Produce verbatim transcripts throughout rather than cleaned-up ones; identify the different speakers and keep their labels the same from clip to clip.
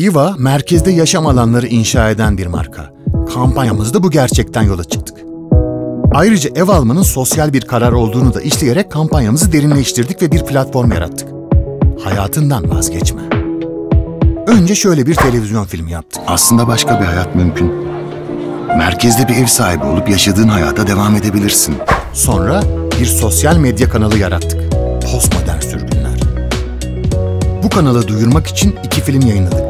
Speaker 1: İVA, merkezde yaşam alanları inşa eden bir marka. Kampanyamızda bu gerçekten yola çıktık. Ayrıca ev almanın sosyal bir karar olduğunu da işleyerek kampanyamızı derinleştirdik ve bir platform yarattık. Hayatından vazgeçme. Önce şöyle bir televizyon filmi yaptık.
Speaker 2: Aslında başka bir hayat mümkün. Merkezde bir ev sahibi olup yaşadığın hayata devam edebilirsin.
Speaker 1: Sonra bir sosyal medya kanalı yarattık. Postmodern Sürgünler. Bu kanalı duyurmak için iki film yayınladık.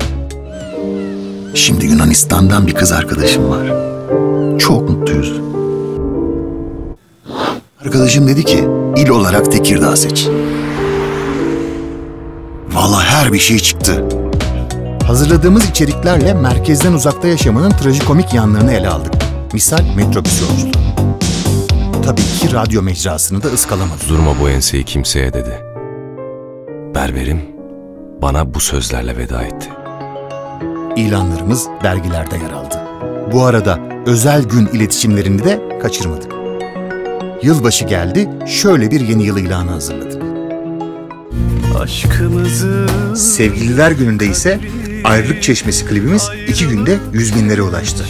Speaker 2: Şimdi Yunanistan'dan bir kız arkadaşım var. Çok mutluyuz. Arkadaşım dedi ki, il olarak Tekirdağ seç. Vallahi her bir şey çıktı.
Speaker 1: Hazırladığımız içeriklerle merkezden uzakta yaşamanın trajikomik yanlarını ele aldık. Misal metrobüs yolculuğu. Tabii ki radyo mecrasını da ıskalamadık.
Speaker 3: Durma bu enseyi kimseye dedi. Berberim bana bu sözlerle veda etti.
Speaker 1: İlanlarımız dergilerde yer aldı. Bu arada özel gün iletişimlerini de kaçırmadık. Yılbaşı geldi, şöyle bir yeni yıl ilanı hazırladık.
Speaker 4: Aşkımızı...
Speaker 1: Sevgililer gününde ise Ayrılık Çeşmesi klibimiz iki günde yüz binlere ulaştı.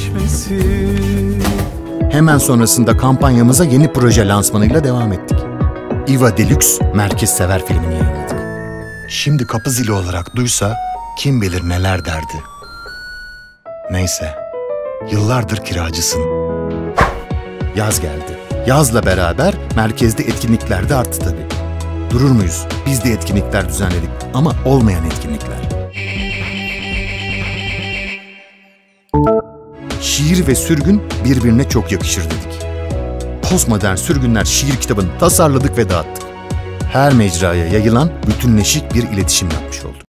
Speaker 1: Hemen sonrasında kampanyamıza yeni proje lansmanıyla devam ettik. İVA Deluxe Merkez Sever filmini yayınladık. Şimdi kapı zili olarak duysa kim bilir neler derdi. Neyse, yıllardır kiracısın. Yaz geldi. Yazla beraber merkezde etkinlikler de arttı tabii. Durur muyuz? Biz de etkinlikler düzenledik ama olmayan etkinlikler. Şiir ve sürgün birbirine çok yakışır dedik. Postmodern Sürgünler şiir kitabını tasarladık ve dağıttık. Her mecraya yayılan bütünleşik bir iletişim yapmış olduk.